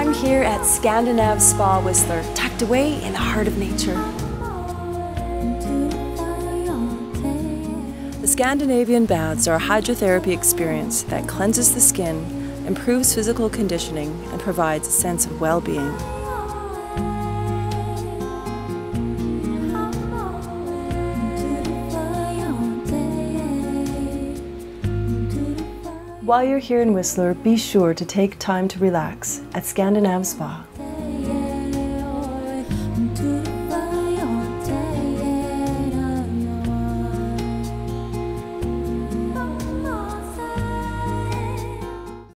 I'm here at Scandinave Spa Whistler, tucked away in the heart of nature. The Scandinavian baths are a hydrotherapy experience that cleanses the skin, improves physical conditioning, and provides a sense of well-being. While you're here in Whistler, be sure to take time to relax at Scandinave Spa.